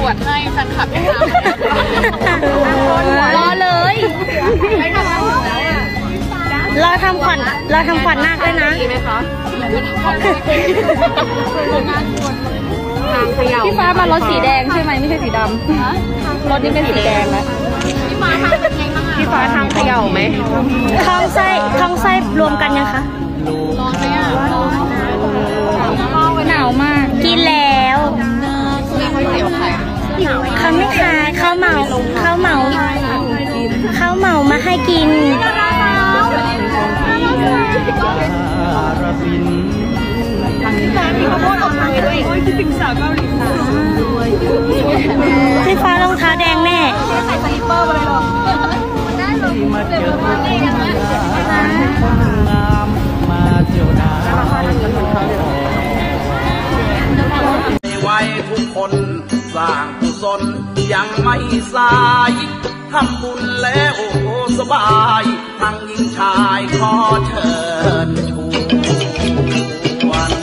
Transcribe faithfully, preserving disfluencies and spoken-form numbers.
วดให้แฟนคลับให้ทำรอเลยเราทำขวัญเราทำขวัญนาคด้วยนะไหมคะพี่ฟ้ามารถสีแดงใช่ไหมไม่ใช่สีดำรถนี้เป็นสีแดงนะพี่ฟ้าทำเป็นไงบ้างพี่ฟ้าทำเขย่าไหมท้องไส้ท้องไส้รวมกันยังคะร้อนไหมอ่ะหนาวมากกินแล้วเขาไม่ขายเขาเหมาเขาเหมาเขาเหมามาให้กินพี่ฟ้ารองเท้าแดงแน่ใส่สลิปเปอร์ไปเลยหรอได้เลยเดี๋ยวมาเองไว้ทุกคนสร้างกุศลยังไม่สายทำบุญแล้วโอ้สบายทั้งหญิงชายขอเชิญชวน